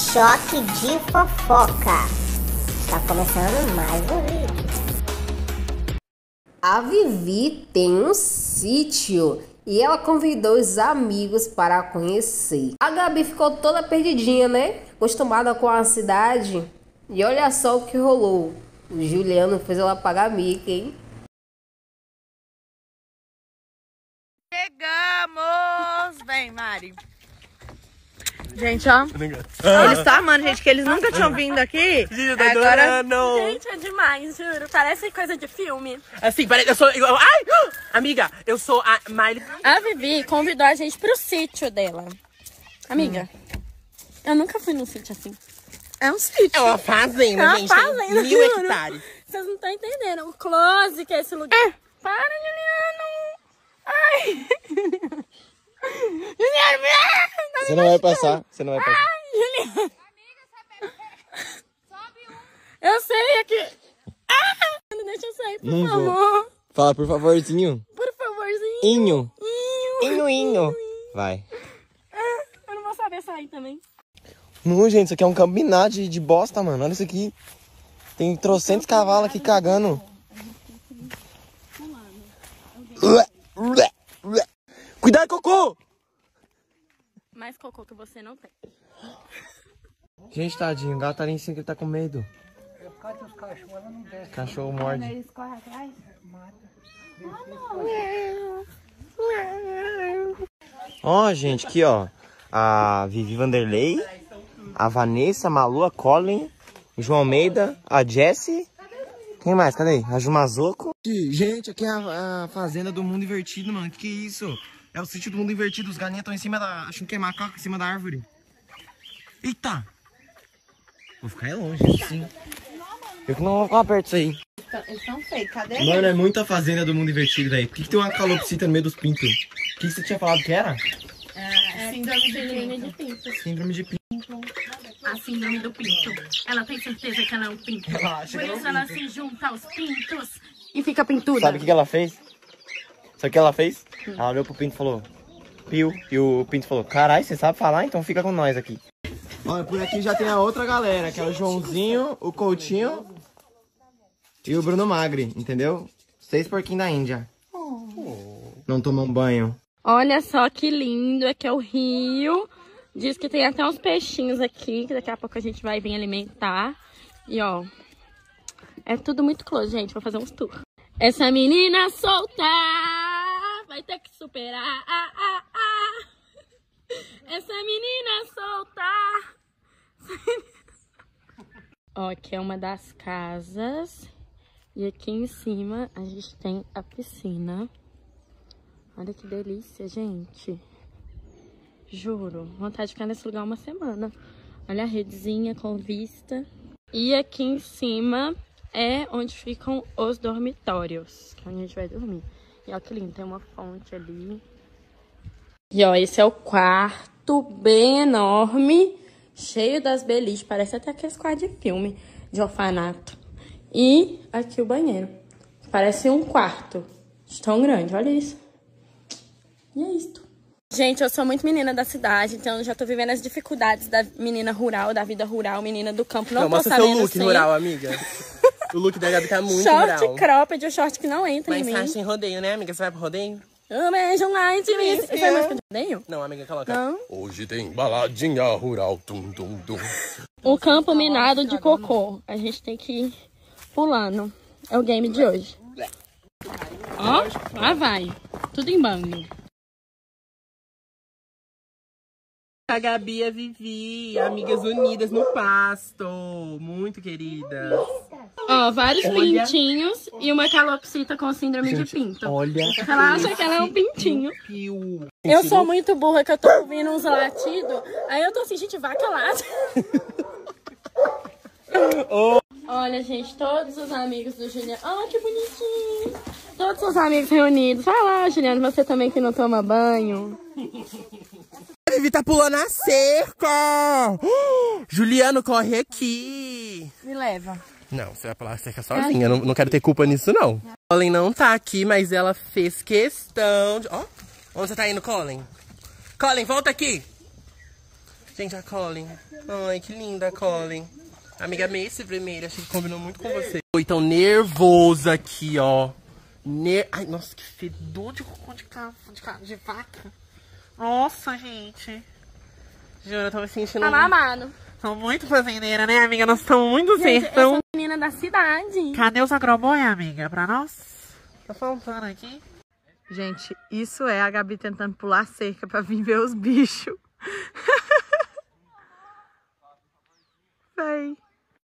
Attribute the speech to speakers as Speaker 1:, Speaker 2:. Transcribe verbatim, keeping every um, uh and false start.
Speaker 1: Choque de fofoca. Está começando mais um vídeo.
Speaker 2: A Vivi tem um sítio e ela convidou os amigos para conhecer. A Gabi ficou toda perdidinha, né? Acostumada com a cidade. E olha só o que rolou. O Juliano fez ela pagar mico, hein?
Speaker 3: Chegamos! Vem, Mari. Gente, ó. Eles estão amando, gente, que eles nunca tinham vindo aqui.
Speaker 4: Gente,
Speaker 3: agora...
Speaker 5: Gente, é demais, juro. Parece coisa de filme.
Speaker 4: Assim, parece. Eu sou. Eu, ai! Amiga, eu sou a Miley.
Speaker 5: A Vivi convidou a gente pro sítio dela. Amiga, hum. eu nunca fui num sítio assim.
Speaker 3: É um sítio.
Speaker 4: É uma fazenda,
Speaker 5: é uma
Speaker 4: gente.
Speaker 5: Fazenda,
Speaker 4: Mil
Speaker 5: juro.
Speaker 4: hectares.
Speaker 5: Vocês não estão entendendo. O close que é esse lugar. É. Para, Juliano. Ai. Juliano, me...
Speaker 6: Você não vai passar. Você não vai passar.
Speaker 5: Ai, Juliano. Eu sei aqui. Ah, não deixa eu sair, por
Speaker 6: não
Speaker 5: favor.
Speaker 6: Vou. Fala, por favorzinho.
Speaker 5: Por favorzinho.
Speaker 6: Inho.
Speaker 5: Inho.
Speaker 6: Inho, inho. Vai.
Speaker 5: Ah, eu não vou saber sair também.
Speaker 6: Não, gente, isso aqui é um caminhar de, de bosta, mano. Olha isso aqui. Tem trocentos cavalos aqui cagando. Cuidado, cocô!
Speaker 5: Mais cocô que você não tem.
Speaker 6: Gente, tadinho, o gato tá ali em cima que ele tá com medo. Cachorro morde.
Speaker 7: Eles correm atrás, mata.
Speaker 6: Ó, gente, aqui, ó. A Vivi Vanderlei, a Vanessa, a Malu, a Colin, o João Almeida, a Jessie. Quem mais? Cadê? A Jumazoco. Gente, aqui é a, a fazenda do mundo invertido, mano. Que que é isso? É o sítio do mundo invertido. Os galinhas estão em cima da... Achando que é macaco em cima da árvore. Eita! Vou ficar longe, sim. Eu que não vou ficar perto disso aí.
Speaker 3: Eles estão feios, cadê?
Speaker 6: Mano, é muita fazenda do mundo invertido, velho. Por que, que tem uma calopsita no meio dos pintos? O que, que você tinha falado que era?
Speaker 5: É, síndrome de, de pinto.
Speaker 6: Síndrome de pinto.
Speaker 5: A síndrome do pinto. Ela tem certeza que ela é um pinto.
Speaker 6: Ela acha
Speaker 5: Por
Speaker 6: que
Speaker 5: isso
Speaker 6: é um
Speaker 5: ela
Speaker 6: pinto.
Speaker 5: se junta aos pintos e fica pintuda.
Speaker 6: Sabe o que, que ela fez? Sabe o que ela fez? Hum. Ela olhou pro pinto e falou, piu. E o pinto falou, carai, você sabe falar? Então fica com nós aqui. Olha, por aqui já tem a outra galera, que é o Joãozinho, o Coutinho e o Bruno Magri, entendeu? Seis porquinhos da Índia. Oh. Não tomam banho.
Speaker 5: Olha só que lindo, aqui é o rio. Diz que tem até uns peixinhos aqui, que daqui a pouco a gente vai vir alimentar. E ó, é tudo muito close, gente. Vou fazer uns tours. Essa menina solta vai ter que superar. Ah, ah, ah. Essa menina solta. Ó, aqui é uma das casas. E aqui em cima a gente tem a piscina. Olha que delícia, gente. Juro, vontade de ficar nesse lugar uma semana. Olha a redezinha com vista. E aqui em cima é onde ficam os dormitórios, que é onde a gente vai dormir. E olha que lindo, tem uma fonte ali. E ó, esse é o quarto bem enorme, cheio das beliches. Parece até aqueles quartos de filme de orfanato. E aqui o banheiro. Parece um quarto de tão grande, olha isso. E é isto. Gente, eu sou muito menina da cidade, então eu já tô vivendo as dificuldades da menina rural, da vida rural, menina do campo. Não, não tô
Speaker 4: mostra
Speaker 5: sabendo
Speaker 4: seu look
Speaker 5: assim.
Speaker 4: rural, amiga. O look da Gabi tá muito
Speaker 5: short
Speaker 4: rural.
Speaker 5: Short cropped, o short que não entra
Speaker 4: Mas
Speaker 5: em mim.
Speaker 4: Mas faixa em rodeio, né, amiga? Você vai pro rodeio?
Speaker 5: Um beijo lá de mim. Isso é música de rodeio?
Speaker 4: Não, amiga, coloca.
Speaker 5: Não.
Speaker 8: Hoje tem baladinha rural. Tum, tum, tum.
Speaker 5: O campo minado de cocô. A gente tem que ir pulando. É o game de hoje. Ó, lá vai. Tudo em bando.
Speaker 4: A Gabi e a Vivi, amigas unidas no pasto. Muito queridas.
Speaker 5: Ó, vários
Speaker 4: Olha.
Speaker 5: pintinhos e uma calopsita com síndrome
Speaker 6: Gente,
Speaker 5: de pinto.
Speaker 6: olha.
Speaker 5: Ela acha que ela é um pintinho.
Speaker 4: Piu.
Speaker 5: Eu sou muito burra, que eu tô ouvindo uns latidos. Aí eu tô assim, gente, vaca late.
Speaker 4: Oh.
Speaker 5: Olha, gente, todos os amigos do Juliano. Oh, que bonitinho. Todos os amigos reunidos. Vai lá, Juliano, você também que não toma banho.
Speaker 4: A Vivi tá pulando a cerca. Uh, Juliano, corre aqui.
Speaker 3: Me leva.
Speaker 4: Não, você vai pular a cerca sozinha. Eu não, não quero ter culpa nisso, não. Colin não tá aqui, mas ela fez questão de... Ó, onde você tá indo, Colin? Colin, volta aqui. Gente, a Colin. Ai, que linda a Colin. Amiga, amei esse vermelho. Achei que combinou muito com você. Oi, tão nervoso aqui, ó. Ner... Ai, nossa, que fedor de cocô de carro, de, carro, de vaca. Nossa, gente. Juro, eu tô me sentindo...
Speaker 5: Tá mamado.
Speaker 4: São muito fazendeira, né, amiga? Nós estamos muito sertão.
Speaker 5: Eu sou menina da cidade.
Speaker 4: Cadê os agroboi, amiga? Pra nós? Tá faltando aqui.
Speaker 3: Gente, isso é a Gabi tentando pular cerca pra vir ver os bichos.